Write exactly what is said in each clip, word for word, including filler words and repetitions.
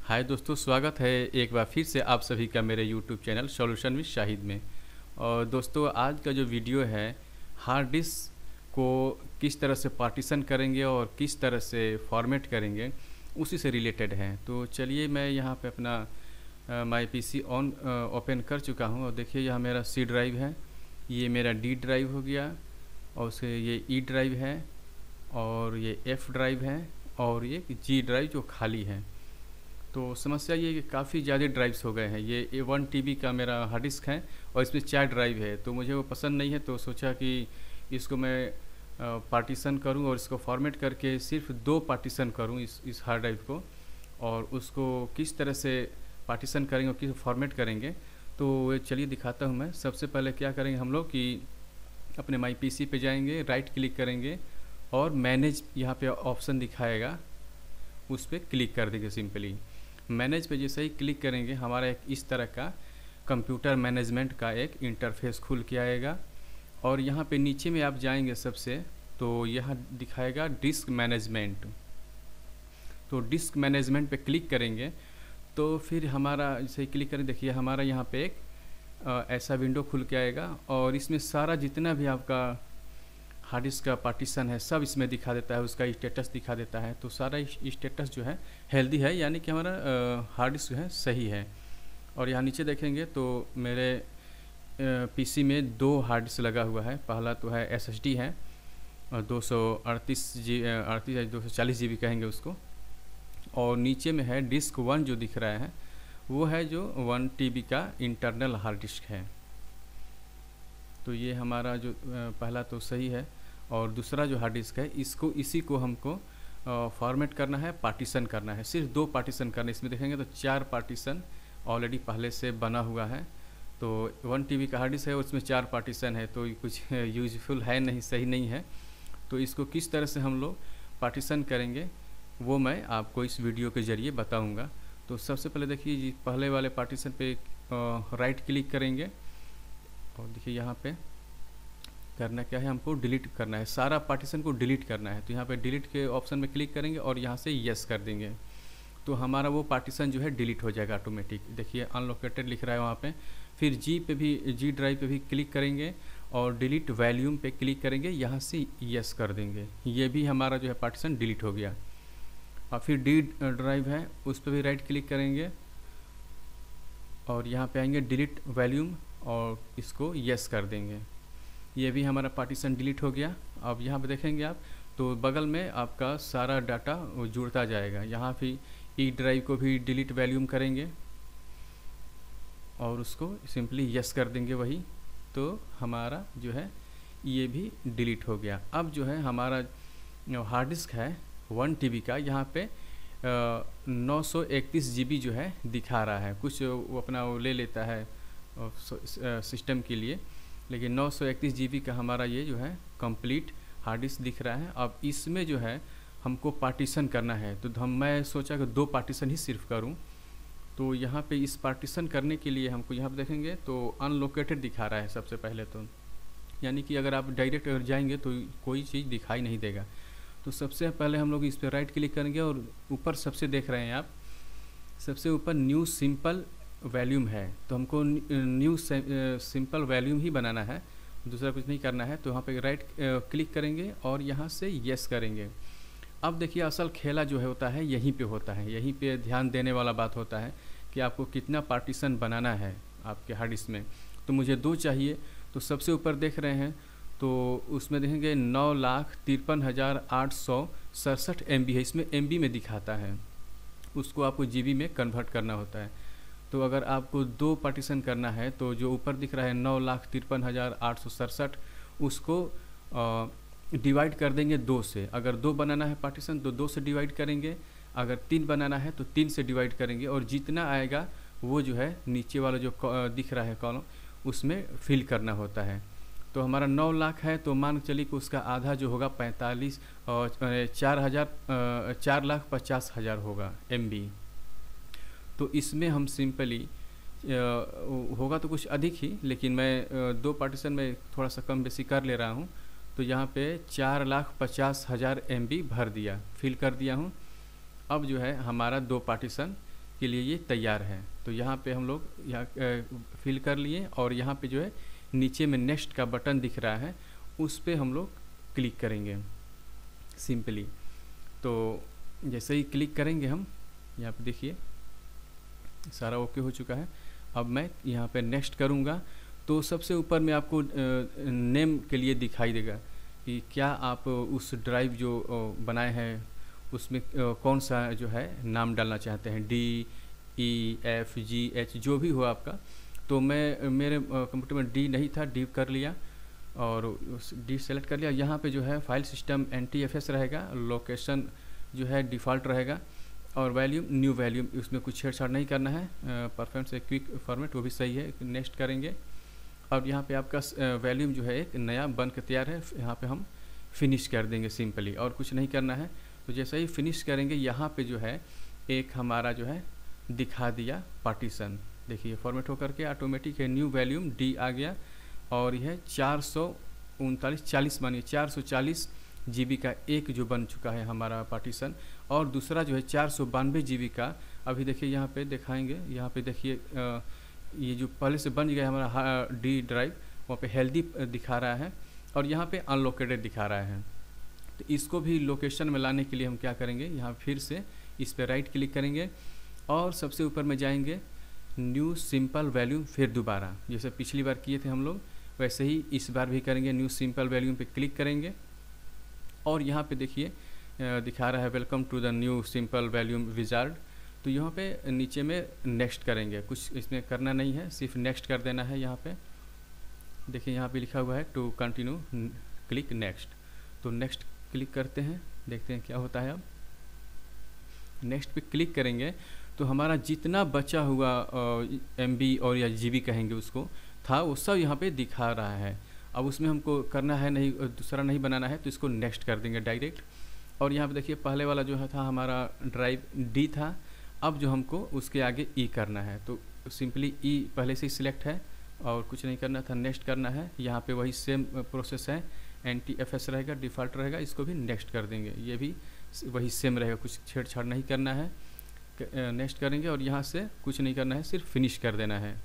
हाय दोस्तों, स्वागत है एक बार फिर से आप सभी का मेरे YouTube channel solution with Shahid में। और दोस्तों, आज का जो वीडियो है हार्ड डिस्क को किस तरह से पार्टीशन करेंगे और किस तरह से फॉर्मेट करेंगे उसी से रिलेटेड है। तो चलिए, मैं यहाँ पे अपना माई पीसी ऑन ओपन कर चुका हूँ और देखिए यहाँ मेरा सी ड्राइव है, ये मेरा डी ड्राइव हो गया और उसे ये ई ड्राइव है और ये एफ ड्राइव है और ये जी ड्राइव जो खाली है। तो समस्या ये कि काफ़ी ज़्यादा ड्राइव्स हो गए हैं। ये ए वन टी बी का मेरा हार्ड डिस्क है और इसमें चार ड्राइव है, तो मुझे वो पसंद नहीं है। तो सोचा कि इसको मैं पार्टीशन करूं और इसको फॉर्मेट करके सिर्फ दो पार्टीशन करूं इस इस हार्ड ड्राइव को, और उसको किस तरह से पार्टीशन करेंगे और किस फॉर्मेट करेंगे तो चलिए दिखाता हूं मैं। सबसे पहले क्या करेंगे हम लोग कि अपने माई पीसी पे जाएंगे, राइट क्लिक करेंगे और मैनेज यहाँ पे ऑप्शन दिखाएगा, उस पर क्लिक कर देंगे। सिंपली मैनेज पे जैसे ही क्लिक करेंगे हमारा एक इस तरह का कंप्यूटर मैनेजमेंट का एक इंटरफेस खुल के आएगा। और यहाँ पे नीचे में आप जाएंगे सबसे, तो यहाँ दिखाएगा डिस्क मैनेजमेंट। तो डिस्क मैनेजमेंट पे क्लिक करेंगे तो फिर हमारा जैसे ही क्लिक करें, देखिए हमारा यहाँ पे एक आ, ऐसा विंडो खुल के आएगा और इसमें सारा जितना भी आपका हार्ड डिस्क का पार्टीशन है सब इसमें दिखा देता है, उसका स्टेटस दिखा देता है। तो सारा स्टेटस जो है हेल्दी है, यानी कि हमारा हार्ड डिस्क जो है सही है। और यहाँ नीचे देखेंगे तो मेरे पीसी में दो हार्ड डिस्क लगा हुआ है। पहला तो है एसएसडी है और दो सौ अड़तीस जी अड़तीस दो सौ चालीस जी बी कहेंगे उसको, और नीचे में है डिस्क वन जो दिख रहा है वो है जो वन टी बी का इंटरनल हार्ड डिस्क है। तो ये हमारा जो पहला तो सही है, और दूसरा जो हार्ड डिस्क है इसको इसी को हमको फॉर्मेट करना है, पार्टीशन करना है। सिर्फ दो पार्टीशन करना है। इसमें देखेंगे तो चार पार्टीशन ऑलरेडी पहले से बना हुआ है। तो वन टीबी का हार्ड डिस्क है, उसमें चार पार्टीशन है, तो कुछ यूजफुल है नहीं, सही नहीं है। तो इसको किस तरह से हम लोग पार्टीशन करेंगे वो मैं आपको इस वीडियो के ज़रिए बताऊँगा। तो सबसे पहले देखिए, पहले वाले पार्टीशन पे राइट क्लिक करेंगे और देखिए यहाँ पे करना क्या है, हमको डिलीट करना है, सारा पार्टीशन को डिलीट करना है। तो यहाँ पे डिलीट के ऑप्शन में क्लिक करेंगे और यहाँ से यस कर देंगे, तो हमारा वो पार्टीशन जो है डिलीट हो जाएगा ऑटोमेटिक। देखिए अनलोकेटेड लिख रहा है वहाँ पे। फिर जी पे भी, जी ड्राइव पे भी क्लिक करेंगे और डिलीट वॉल्यूम पे क्लिक करेंगे, यहाँ से यस कर देंगे। ये भी हमारा जो है पार्टीशन डिलीट हो गया। और फिर डी ड्राइव है, उस पर भी राइट क्लिक करेंगे और यहाँ पे आएंगे डिलीट वॉल्यूम और इसको यस कर देंगे। ये भी हमारा पार्टीशन डिलीट हो गया। अब यहाँ पे देखेंगे आप तो बगल में आपका सारा डाटा जुड़ता जाएगा। यहाँ भी ई ड्राइव को भी डिलीट वॉल्यूम करेंगे और उसको सिंपली यस कर देंगे वही, तो हमारा जो है ये भी डिलीट हो गया। अब जो है हमारा हार्ड डिस्क है वन टी बी का, यहाँ पे नौ सौ इकतीस जी बी जो है दिखा रहा है। कुछ वो अपना वो ले लेता है सिस्टम के लिए, लेकिन नौ सौ इकतीस जी बी का हमारा ये जो है कंप्लीट हार्ड डिस्क दिख रहा है। अब इसमें जो है हमको पार्टीशन करना है, तो हम मैं सोचा कि दो पार्टीशन ही सिर्फ करूं। तो यहाँ पे इस पार्टीशन करने के लिए हमको यहाँ पे देखेंगे तो अनलोकेटेड दिखा रहा है सबसे पहले, तो यानी कि अगर आप डायरेक्ट अगर जाएंगे तो कोई चीज़ दिखाई नहीं देगा। तो सबसे पहले हम लोग इस पर राइट क्लिक करेंगे और ऊपर सबसे देख रहे हैं आप, सबसे ऊपर न्यू सिंपल वॉल्यूम है, तो हमको न्यू सिंपल वॉल्यूम ही बनाना है, दूसरा कुछ नहीं करना है। तो यहाँ पे राइट क्लिक करेंगे और यहाँ से यस करेंगे। अब देखिए असल खेला जो है होता है यहीं पे होता है, यहीं पे ध्यान देने वाला बात होता है कि आपको कितना पार्टीशन बनाना है आपके हार्ड डिस्क में। तो मुझे दो चाहिए, तो सबसे ऊपर देख रहे हैं तो उसमें देखेंगे नौ लाख तिरपन हज़ार आठ सौ सड़सठ एम बी है, इसमें एम बी में दिखाता है, उसको आपको जी बी में कन्वर्ट करना होता है। तो अगर आपको दो पार्टीशन करना है तो जो ऊपर दिख रहा है नौ लाख तिरपन हज़ार आठ सौ सड़सठ, उसको डिवाइड कर देंगे दो से। अगर दो बनाना है पार्टीशन तो दो से डिवाइड करेंगे, अगर तीन बनाना है तो तीन से डिवाइड करेंगे, और जितना आएगा वो जो है नीचे वाला जो दिख रहा है कॉलम उसमें फिल करना होता है। तो हमारा नौ लाख है, तो मान चलिए कि उसका आधा जो होगा पैंतालीस और चार हज़ार चार लाख पचास हज़ार होगा एम बी। तो इसमें हम सिंपली होगा तो कुछ अधिक ही, लेकिन मैं दो पार्टीशन में थोड़ा सा कम बेसी कर ले रहा हूँ। तो यहाँ पे चार लाख पचास हज़ार एम बी भर दिया, फिल कर दिया हूँ। अब जो है हमारा दो पार्टीशन के लिए ये तैयार है। तो यहाँ पे हम लोग यहाँ फिल कर लिए और यहाँ पे जो है नीचे में नेक्स्ट का बटन दिख रहा है, उस पर हम लोग क्लिक करेंगे सिंपली। तो जैसे ही क्लिक करेंगे हम, यहाँ पे देखिए सारा ओके हो चुका है। अब मैं यहाँ पे नेक्स्ट करूँगा तो सबसे ऊपर में आपको नेम के लिए दिखाई देगा कि क्या आप उस ड्राइव जो बनाए हैं उसमें कौन सा जो है नाम डालना चाहते हैं, D E F G H जो भी हो आपका। तो मैं मेरे कंप्यूटर में डी नहीं था, डी कर लिया और उस डी सेलेक्ट कर लिया। यहाँ पे जो है file system N T F S रहेगा, लोकेशन जो है डिफ़ॉल्ट रहेगा और वैल्यूम न्यू वैल्यूम, उसमें कुछ छेड़छाड़ नहीं करना है। परफॉर्मेंस से क्विक फॉर्मेट वो भी सही है, नेक्स्ट करेंगे। और यहाँ पे आपका वैल्यूम जो है एक नया बन के तैयार है, यहाँ पे हम फिनिश कर देंगे सिंपली और कुछ नहीं करना है। तो जैसे ही फिनिश करेंगे यहाँ पे जो है एक हमारा जो है दिखा दिया पार्टीशन, देखिए फॉर्मेट होकर के ऑटोमेटिक है, न्यू वैल्यूम डी आ गया और यह चार सौ उनतालीस चालीस मानिए चार सौ चालीस जी बी का एक जो बन चुका है हमारा पार्टीशन, और दूसरा जो है चार सौ बानवे जी बी का अभी देखिए यहाँ पे दिखाएंगे। यहाँ पे देखिए ये जो पहले से बन गया हमारा डी ड्राइव, वहाँ पे हेल्दी दिखा रहा है और यहाँ पे अनलोकेटेड दिखा रहा है। तो इसको भी लोकेशन में लाने के लिए हम क्या करेंगे, यहाँ फिर से इस पर राइट क्लिक करेंगे और सबसे ऊपर में जाएंगे न्यू सिंपल वैल्यूम, फिर दोबारा जैसे पिछली बार किए थे हम लोग वैसे ही इस बार भी करेंगे। न्यू सिंपल वैल्यूम पे क्लिक करेंगे और यहाँ पे देखिए दिखा रहा है welcome to the new simple volume wizard. तो यहाँ पे नीचे में नेक्स्ट करेंगे, कुछ इसमें करना नहीं है, सिर्फ नेक्स्ट कर देना है। यहाँ पे देखिए यहाँ पे लिखा हुआ है टू कंटिन्यू क्लिक नेक्स्ट, तो नेक्स्ट क्लिक करते हैं, देखते हैं क्या होता है। अब नेक्स्ट पे क्लिक करेंगे तो हमारा जितना बचा हुआ एम बी और या जी बी कहेंगे उसको था, वो सब यहाँ पे दिखा रहा है। अब उसमें हमको करना है नहीं, दूसरा नहीं बनाना है, तो इसको नेक्स्ट कर देंगे डायरेक्ट। और यहाँ पे देखिए पहले वाला जो है था हमारा ड्राइव डी था, अब जो हमको उसके आगे ई करना है, तो सिंपली ई पहले से ही सिलेक्ट है और कुछ नहीं करना था, नेक्स्ट करना है। यहाँ पे वही सेम प्रोसेस है, एन टी एफ एस रहेगा, डिफ़ॉल्ट रहेगा, इसको भी नेक्स्ट कर देंगे, ये भी वही सेम रहेगा, कुछ छेड़छाड़ नहीं करना है। नेक्स्ट करेंगे और यहाँ से कुछ नहीं करना है, सिर्फ फिनिश कर देना है।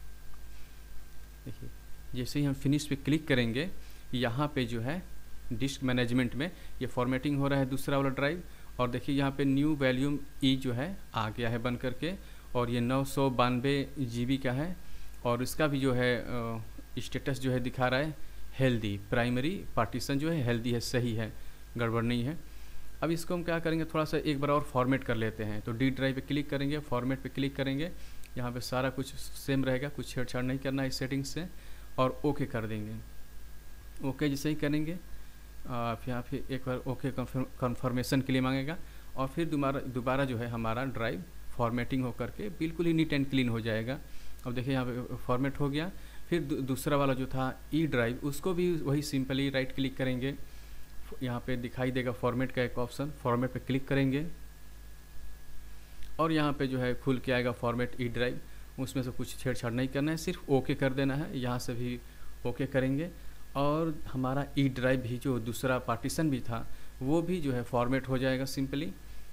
देखिए जैसे ही हम फिनिश पे क्लिक करेंगे यहाँ पे जो है डिस्क मैनेजमेंट में ये फॉर्मेटिंग हो रहा है दूसरा वाला ड्राइव, और देखिए यहाँ पे न्यू वैल्यूम ई जो है आ गया है बन करके, और ये नौ सौ बानवे जी बी का है और इसका भी जो है स्टेटस जो है दिखा रहा है हेल्दी, प्राइमरी पार्टीशन जो है हेल्दी है, सही है, गड़बड़ नहीं है। अब इसको हम क्या करेंगे, थोड़ा सा एक बार और फॉर्मेट कर लेते हैं। तो डी ड्राइव पे क्लिक करेंगे, फॉर्मेट पे क्लिक करेंगे, यहाँ पे सारा कुछ सेम रहेगा, कुछ छेड़छाड़ नहीं करना है इस सेटिंग्स से, और ओके कर देंगे। ओके जैसे ही करेंगे आप यहाँ पे एक बार ओके कन्फर्मेशन के लिए मांगेगा और फिर दोबारा दोबारा जो है हमारा ड्राइव फॉर्मेटिंग हो करके बिल्कुल ही नीट एंड क्लीन हो जाएगा। अब देखिए यहाँ पे फॉर्मेट हो गया। फिर दूसरा वाला जो था ई ड्राइव, उसको भी वही सिंपली राइट क्लिक करेंगे, यहाँ पे दिखाई देगा फॉर्मेट का एक ऑप्शन, फॉर्मेट पे क्लिक करेंगे और यहाँ पे जो है खुल के आएगा फॉर्मेट ई ड्राइव। उसमें से कुछ छेड़छाड़ नहीं करना है, सिर्फ ओके कर देना है। यहाँ से भी ओके करेंगे और हमारा ई ड्राइव भी जो दूसरा पार्टीशन भी था वो भी जो है फॉर्मेट हो जाएगा सिंपली।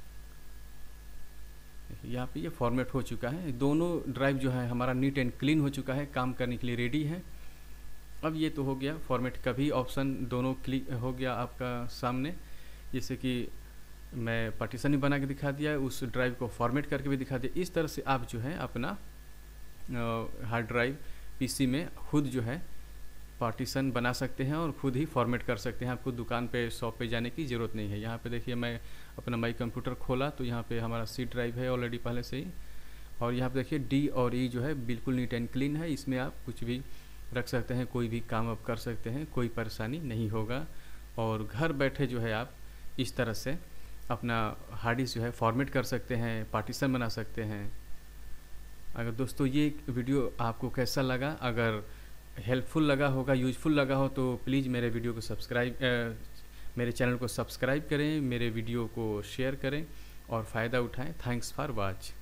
यहाँ पे ये फॉर्मेट हो चुका है, दोनों ड्राइव जो है हमारा नीट एंड क्लीन हो चुका है, काम करने के लिए रेडी है। अब ये तो हो गया फॉर्मेट का भी ऑप्शन, दोनों क्लिक हो गया आपका सामने। जैसे कि मैं पार्टीशन भी बना के दिखा दिया, उस ड्राइव को फॉर्मेट करके भी दिखा दिया। इस तरह से आप जो है अपना हार्ड ड्राइव पीसी में खुद जो है पार्टीशन बना सकते हैं और खुद ही फॉर्मेट कर सकते हैं। आपको दुकान पे शॉप पे जाने की ज़रूरत नहीं है। यहाँ पे देखिए मैं अपना माई कंप्यूटर खोला तो यहाँ पे हमारा सी ड्राइव है ऑलरेडी पहले से ही, और यहाँ पे देखिए डी और ई जो है बिल्कुल नीट एंड क्लीन है। इसमें आप कुछ भी रख सकते हैं, कोई भी काम आप कर सकते हैं, कोई परेशानी नहीं होगा। और घर बैठे जो है आप इस तरह से अपना हार्ड डिस्क जो है फॉर्मेट कर सकते हैं, पार्टीशन बना सकते हैं। अगर दोस्तों ये वीडियो आपको कैसा लगा, अगर हेल्पफुल लगा होगा, यूजफुल लगा हो तो प्लीज़ मेरे वीडियो को सब्सक्राइब मेरे चैनल को सब्सक्राइब करें, मेरे वीडियो को शेयर करें और फ़ायदा उठाएं। Thanks for watch.